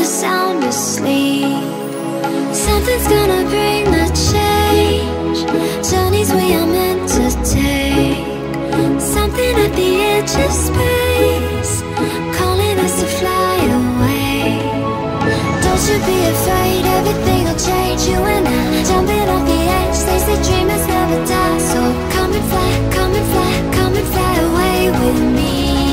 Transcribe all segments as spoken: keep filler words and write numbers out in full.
sound asleep. Something's gonna bring the change. Journeys we are meant to take. Something at the edge of space, calling us to fly away. Don't you be afraid, everything will change. You and I, jumping off the edge. They say dreamers never die. So come and fly, come and fly, come and fly away with me.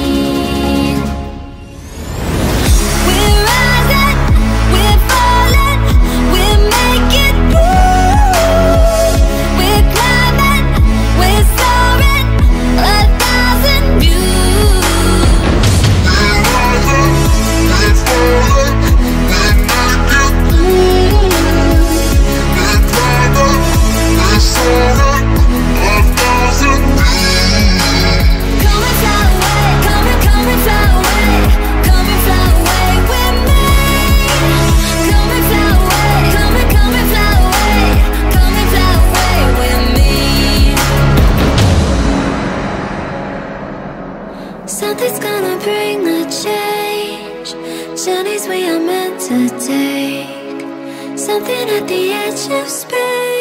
We're rising, we're falling, we're making moves. We're climbing, we're soaring, a thousand views. We're rising, we're falling, we're making moves. We're climbing, we're soaring, a thousand views. Come and fly away, come and, come and fly away. Come and fly away with me. Come and fly away, come and, come and fly away. Come and fly away with me. Something's gonna bring the change. Journeys we are meant to take. Something at the edge of space.